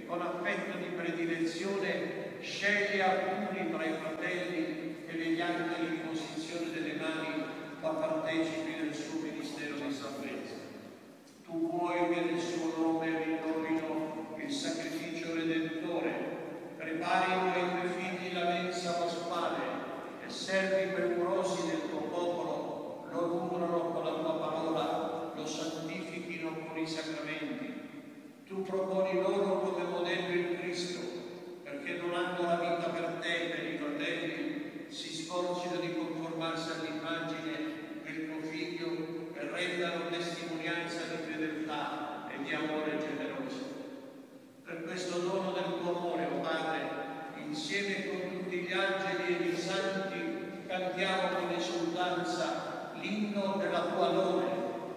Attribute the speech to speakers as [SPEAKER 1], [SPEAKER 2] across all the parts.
[SPEAKER 1] con affetto di predilezione sceglie alcuni tra i fratelli e mediante l'imposizione delle mani fa partecipi del suo ministero di salvezza. Tu vuoi che nel suo nome rinnovino il sacrificio redentore, preparino ai tuoi figli la mensa pasquale e servi premurosi del tuo popolo lo nutrono con la tua parola, lo santifichino con i sacramenti. Tu proponi loro come modello il Cristo, perché donando la vita per te e per i fratelli si sforzino di conformarsi all'immagine del tuo Figlio e rendano testimonianza di fedeltà e di amore generoso. Per questo dono del tuo amore, o Padre, insieme con tutti gli angeli e i santi, cantiamo con esultanza l'inno della tua lode.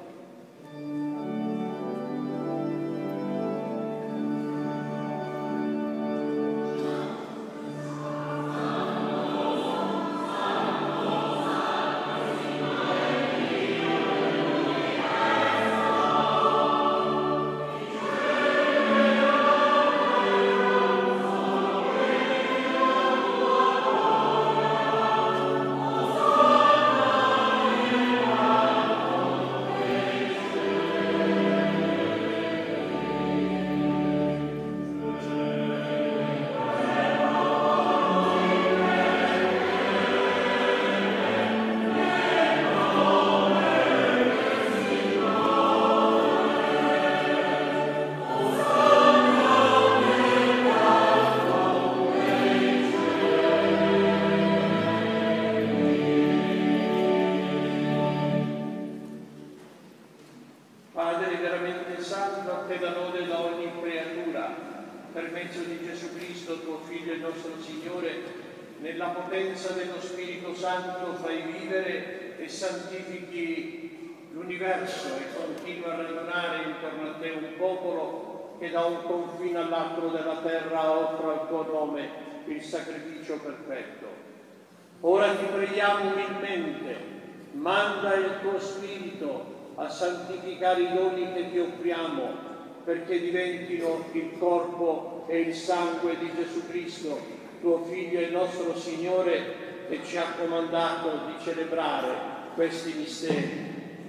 [SPEAKER 2] Padre veramente santo, a te la lode da ogni creatura, per mezzo di Gesù Cristo, tuo Figlio e nostro Signore, nella potenza dello Spirito Santo fai vivere e santifichi l'universo e continua a radunare intorno a te un popolo che da un confine all'altro della terra offre al tuo nome il sacrificio perfetto. Ora ti preghiamo umilmente, manda il tuo Spirito a santificare i doni che ti offriamo, perché diventino il corpo e il sangue di Gesù Cristo, tuo Figlio e nostro Signore, che ci ha comandato di celebrare questi misteri.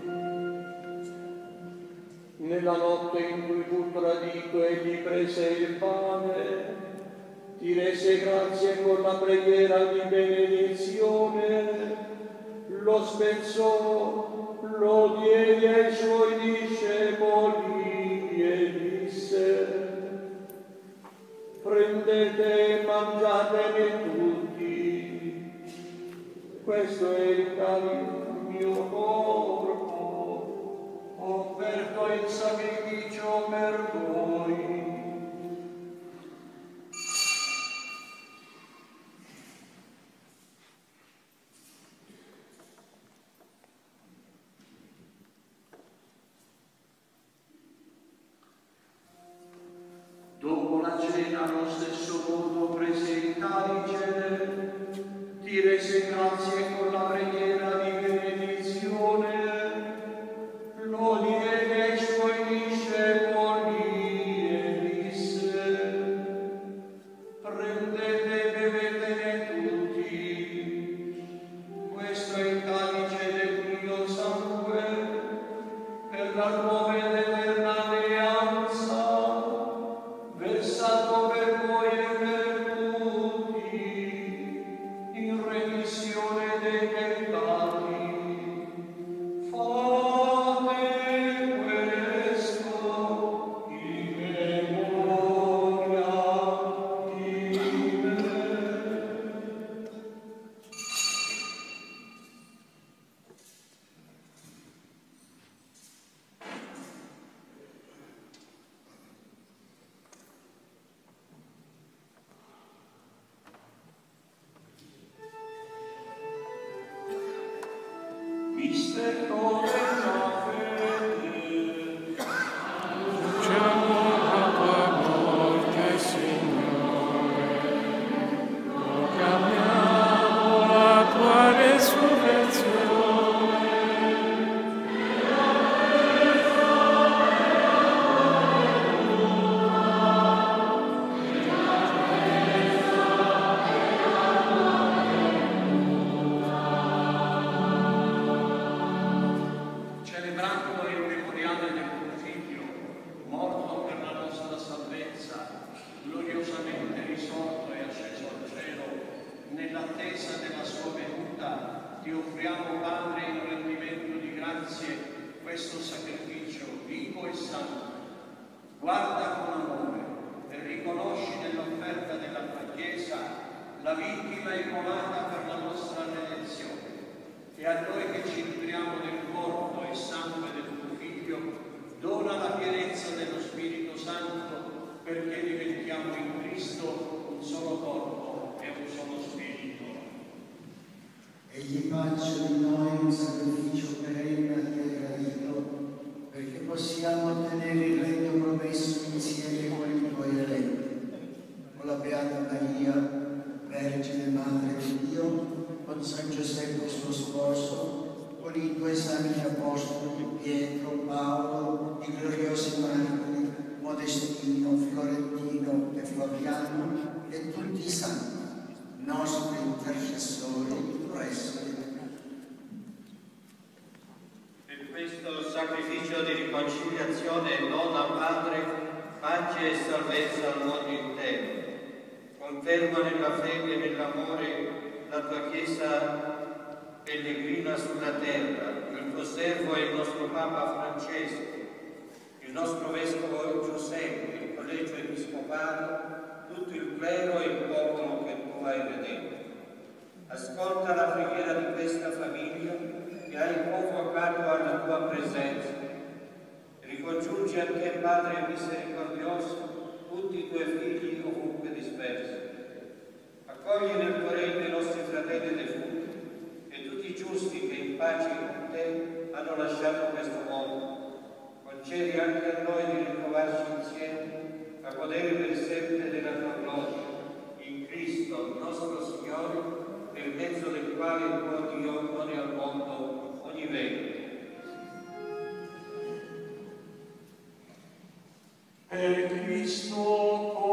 [SPEAKER 2] Nella notte in cui fu tradito egli prese il pane, ti rese grazie con la preghiera di benedizione, lo spezzò, lo diede ai suoi discepoli e disse: prendete e mangiatene tutti, questo è il mio corpo, offerto in sacrificio per voi.
[SPEAKER 1] Dopo la cena, allo stesso modo, prese il calice, ti rese grazie con la preghiera di benedizione, lo diede ai suoi discepoli e disse: prendete e bevetene tutti, questo è il calice del mio sangue, per la nuova ed eterna alleanza, versato per voi e per tutti, in remissione dei peccati. riconosci nell'offerta della tua Chiesa la vittima immolata per la nostra redenzione, e a noi che ci nutriamo del corpo e sangue del tuo Figlio, dona la pienezza dello Spirito Santo, perché diventiamo in Cristo un solo corpo e un solo Spirito.
[SPEAKER 3] Egli faccia di noi un sacrificio perenne e gradito, perché possiamo ottenere il regno promesso insieme con i tuoi eletti, con la Beata Maria, Vergine Madre di Dio, con San Giuseppe suo sposo, con i tuoi santi apostoli Pietro, Paolo, i gloriosi martiri, Modestino, Florentino e Floriano e tutti i santi, nostri intercessori presso di te.
[SPEAKER 4] Per questo sacrificio di riconciliazione dona Padre pace e salvezza al mondo intero. Conferma nella fede e nell'amore la tua Chiesa pellegrina sulla terra, il tuo servo e il nostro Papa Francesco, il nostro Vescovo Giuseppe, il Collegio Episcopale, tutto il clero e il popolo che tu hai redetto. Ascolta la preghiera di questa famiglia che hai convocato alla tua presenza. Ricongiungi a te, Padre misericordioso, tutti i tuoi figli ovunque dispersi. Accogli nel tuo regno i nostri fratelli defunti e tutti i giusti che in pace con te hanno lasciato questo mondo. Concedi anche a noi di ritrovarci insieme a godere per sempre della tua gloria, in Cristo nostro Signore, per mezzo del quale il tuo Dio pone al mondo ogni bene.
[SPEAKER 2] Per Cristo